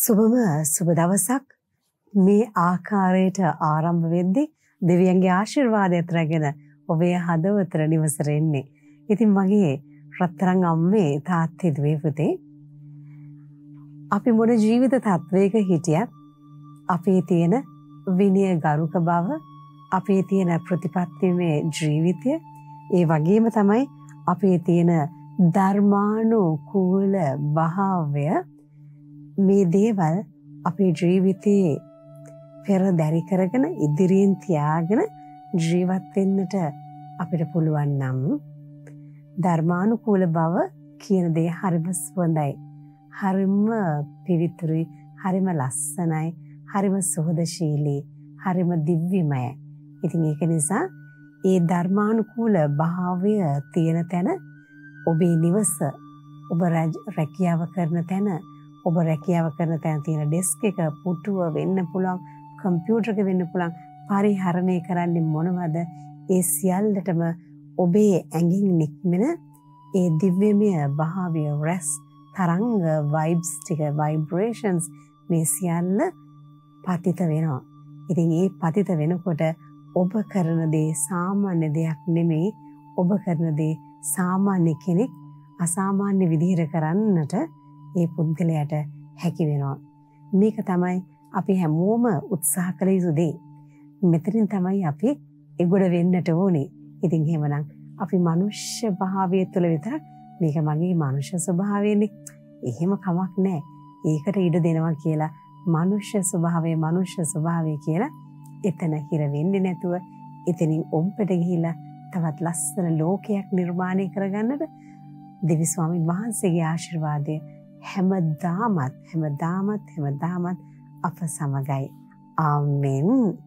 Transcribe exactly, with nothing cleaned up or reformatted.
සුබම සුබ දවසක් මේ ආකාරයට ආරම්භ වෙද්දී දෙවියන්ගේ ආශිර්වාදයත් රැගෙන ඔබේ හදවතට නිවසට එන්නේ. ඉතින් මගේ රත්තරන් අම්මේ තාත්තේ දුවේ පුතේ අපි මොන ජීවිත තත්වයක හිටියත් අපේ තියෙන විනය ගරුක බව අපේ තියෙන ප්‍රතිපත්තිමය ජීවිතය ඒ වගේම තමයි අපේ තියෙන ධර්මානුකූල භාවය මේ දේවල් අපේ ජීවිතයේ පෙරදරි කරගෙන ඉදිරියෙන් තියාගෙන ජීවත් වෙන්නට අපිට පුළුවන් නම් ධර්මානුකූල බව කියන දේ හරිම සුවඳයි. හරිම පිවිතුරුයි, හරිම ලස්සනයි, හරිම සුහදශීලී, හරිම දිව්‍යමයයි. ඉතින් ඒක නිසා ඒ ධර්මානුකූල භාවය තියෙන තැන ඔබේ නිවස, ඔබ රැකියාව කරන තැන, ඔබ රැකියාව කරන තැන තියෙන ඩෙස්ක් එක, පුටුව වෙන්න පුළුවන්, කම්පියුටර් එක වෙන්න පුළුවන්, පරිහරණය කරන්නේ මොනවද? ඒ සියල්ලටම ඔබේ ඇඟින් නික්මෙන ඒ දිව්‍යමය භාවය, රැස් තරංග, වයිබ්ස් ටික, ভাইබ්‍රේෂන්ස් මේ සියල්ල පතිත වෙනවා. ඉතින් මේ පතිත වෙනකොට ඔබ කරන දේ සාමාන්‍ය දෙයක් නෙමෙයි. ඔබ කරන දේ සාමාන්‍ය කෙනෙක් අසාමාන්‍ය විදිහට කරන්නට ඒ පුද්ගලයාට හැකි වෙනවා. මේක තමයි අපි හැමෝම උත්සාහ කළ යුතු දේ. මෙතනින් තමයි අපි එගොඩ වෙන්නට ඕනේ. ඉතින් එහෙමනම් අපි මනුෂ්‍ය භාවය තුළ විතරක් මේක මගේ මනුෂ්‍ය ස්වභාවයනේ, එහෙම කමක් නැහැ, ඒකට ඉඩ දෙනවා කියලා මනුෂ්‍ය ස්වභාවය මනුෂ්‍ය ස්වභාවය කියලා එතන හිර වෙන්නේ නැතුව එතනින් ඔබට ගිහිලා තවත් ලස්සන ලෝකයක් නිර්මාණය කරගන්නට දෙවි ස්වාමීන් වහන්සේගේ ආශිර්වාදය හැමදාමත් හැමදාමත් හැමදාමත් අප සමගයි. ආමෙන්.